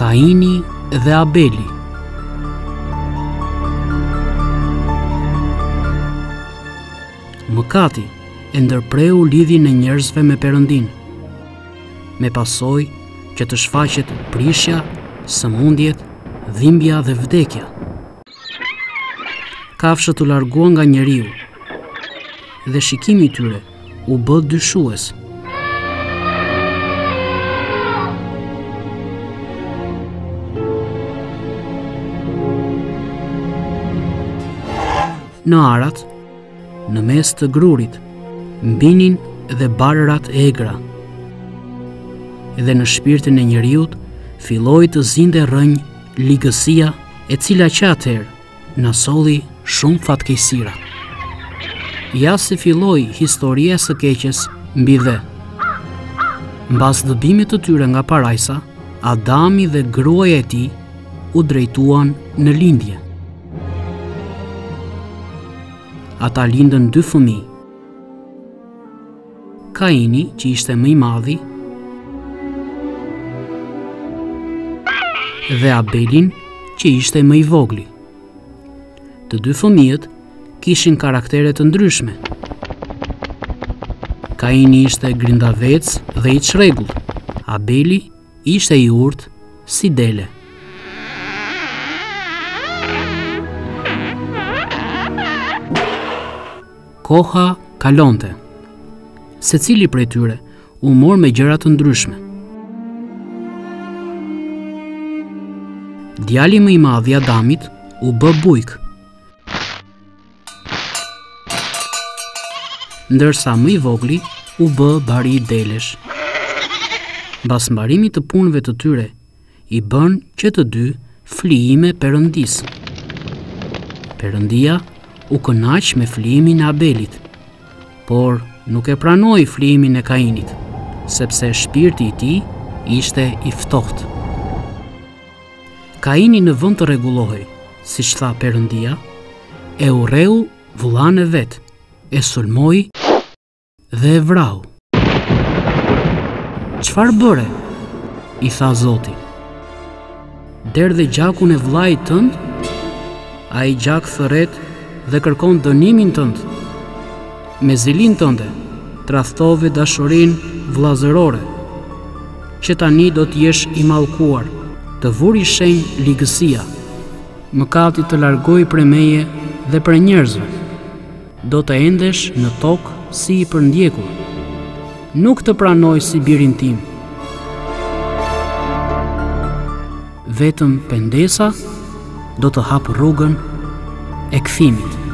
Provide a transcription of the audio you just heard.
Kaini dhe Abeli. Mëkati e ndërpreu lidhjen e njerëzve me Perëndin, me pasojë që të shfaqet prishja, sëmundjet, dhimbja dhe vdekja. Kafshët u larguan nga njeriu dhe shikimi i tyre u bë dyshues. Në arat, në mes të grurit, mbinin dhe barërat e egra. Dhe në shpirtin e njeriut filloi të zinte rrënjë ligësia e cila që atëherë na solli shumë fatkeqësira. Ja se filloi historia së keqes mbi dhe. Mbas dëbimit të tyre nga parajsa, Adami dhe gruaja e tij u drejtuan në lindje. Ata lindën 2 fëmijë. Kaini, që ishte më i madhi, dhe Abelin, që ishte më i vogli. Të 2 fëmijët kishin karaktere të ndryshme. Kaini ishte grindavec dhe i çrregull. Abeli ishte i urtë si dele. Koha kalonte. Secili prej tyre u mor me gjëra të ndryshme. Djali më i madh i Adamit u bë bujk, ndërsa më i vogli u bë bari i delesh. Mbas mbarimit të punëve të tyre, i bën që të dy flijime Perëndis. Perëndia u kënaq me flijimin e Abelit, por nuk e pranoi flijimin e Kainit, sepse shpirti i tij ishte i ftohtë. Kaini në vend të rregullohej, siç tha Perëndia, e urreu vëllain e vet, e sulmoi dhe e vrau. Çfarë bëre? I tha Zoti. Derdhe gjakun e vllait tënd? Ai gjak thërret dhe kërkon dënimin tënd. Me zilin tënde, tradhtove dashurinë vllazërore, që tani do të jesh i mallkuar, të vuri shenjë ligësia. Mëkati të largoj prej meje dhe prej njerëzve. Do të endesh në tokë si i përndjekur. Nuk të pranoj si birin tim. Vetëm pendesa do të hap rrugën e kthimit.